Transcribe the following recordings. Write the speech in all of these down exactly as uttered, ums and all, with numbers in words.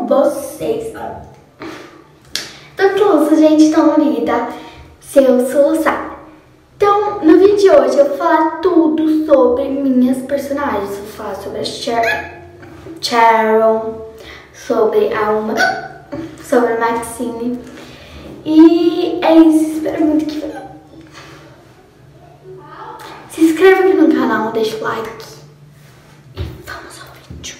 vocês. Tô soluço, gente, então não ligue, tá? Se eu soluçar. Então, no vídeo de hoje eu vou falar tudo sobre minhas personagens. Eu vou falar sobre a Char Sharon, sobre a Uma, sobre a Maxine. E é isso, espero muito que... Se inscreva aqui no canal, deixa o like. E vamos ao vídeo.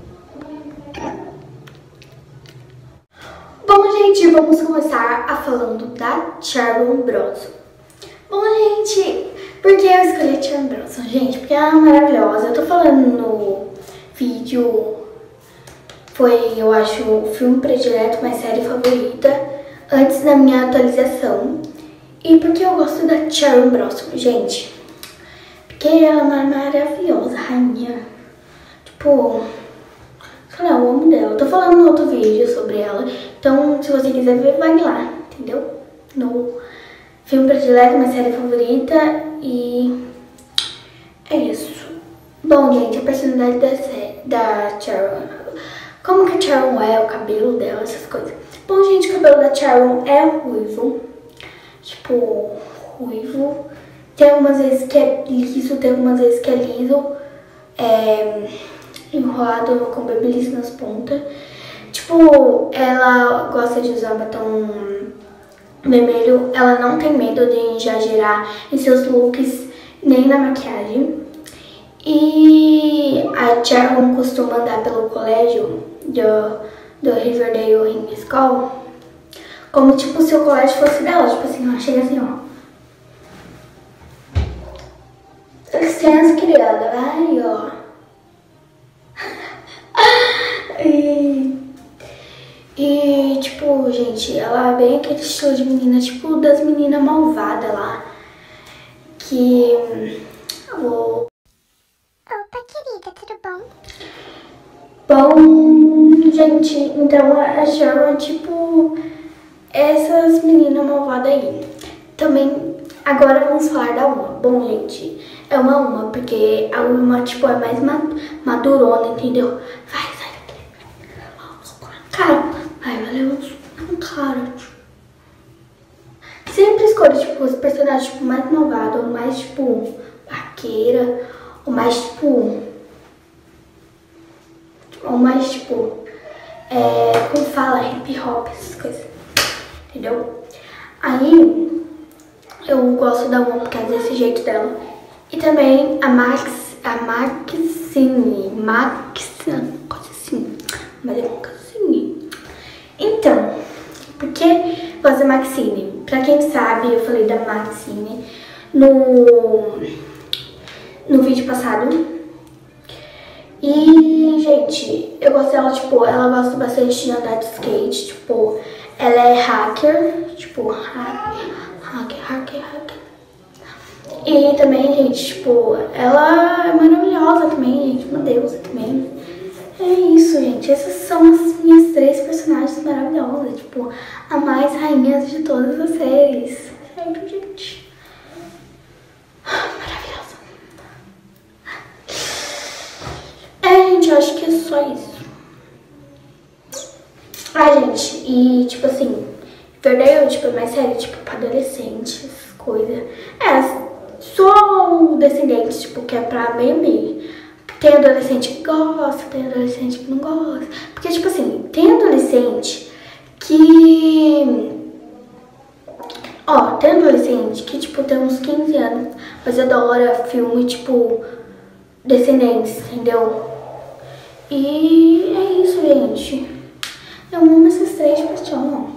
Bom, gente, vamos começar a falando da Sharon Bronson. Bom, gente, por que eu escolhi a Sharon Bronson? Gente, porque ela é maravilhosa. Eu tô falando no vídeo, foi, eu acho, o filme predileto, minha série favorita, antes da minha atualização. E porque eu gosto da Sharon Bronson, gente. Porque ela é maravilhosa, rainha. Tipo, sei lá, eu amo dela. Eu tô falando no outro vídeo sobre ela. Então, se você quiser ver, vai lá, entendeu? No filme predileto, minha série favorita. E é isso. Bom, gente, a personalidade da, série, da Sharon. Como que a Sharon é, o cabelo dela, essas coisas. Bom, gente, o cabelo da Sharon é ruivo. Tipo, ruivo. Tem algumas vezes que é liso, tem algumas vezes que é liso. É, enrolado com babyliss nas pontas. Tipo, ela gosta de usar batom vermelho. Ela não tem medo de exagerar em seus looks, nem na maquiagem. E a Sharon costuma andar pelo colégio do, do Riverdale High School como tipo se o colégio fosse dela. Tipo assim, ela chega assim, ó. Licença, criada, vai, ó. e, e, tipo, gente, ela é bem aquele estilo de menina, tipo, das meninas malvadas lá. Que eu vou... Opa, querida, tudo bom? Bom, gente, então a Sharon é tipo essas meninas malvadas aí. Também, agora vamos falar da Uma. Bom, gente, é uma Uma, porque a Uma, tipo, é mais madurona, entendeu? Vai, sai daqui. Cara, vai, valeu, cara. Sempre escolho, tipo, os personagens, tipo, mais malvados, ou mais, tipo, vaqueira, ou mais, tipo... Ou mais, tipo, é, como fala, hip hop, essas coisas, entendeu? Aí, eu gosto da Uma por causa desse jeito dela. E também a Max, a Maxine, Max, coisa assim, mas é Maxine. Então, por que gosto da Maxine? Pra quem sabe, eu falei da Maxine no, no vídeo passado. E, gente, eu gosto dela, tipo, ela gosta bastante de andar de skate, tipo, ela é hacker, tipo, hacker, hacker, hacker, hacker. E também, gente, tipo, ela é maravilhosa também, gente, uma deusa também. É isso, gente, essas são as minhas três personagens maravilhosas, tipo, a mais rainhas de todas as séries, certo, gente? Maravilhosa. É, gente, eu acho que é só isso. Ah, gente, e tipo assim, Riverdale, tipo, é mais sério, tipo, pra adolescentes, coisa. É, só o Descendentes, tipo, que é pra meio meio. Tem adolescente que gosta, tem adolescente que não gosta. Porque, tipo assim, tem adolescente que... Ó, tem adolescente que, tipo, tem uns quinze anos, mas adora filme, tipo, Descendentes, entendeu? E é isso, gente. Eu amo essas três pessoas.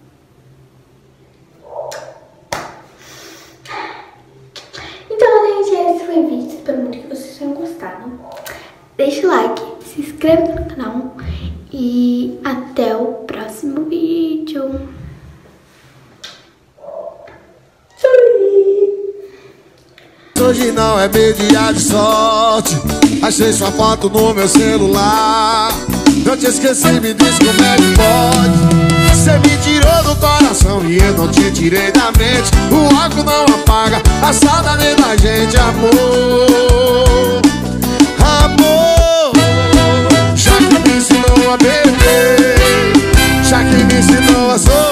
Então, gente, esse foi o vídeo. Espero muito que vocês tenham gostado. Deixa o like, se inscreva no canal e até o próximo vídeo. Hoje não é meu dia de sorte. Achei sua foto no meu celular. Eu te esqueci, me diz como é que pode. Você me tirou do coração e eu não te tirei da mente. O álcool não apaga a saudade da gente, amor. Amor, já que me ensinou a beber. coração.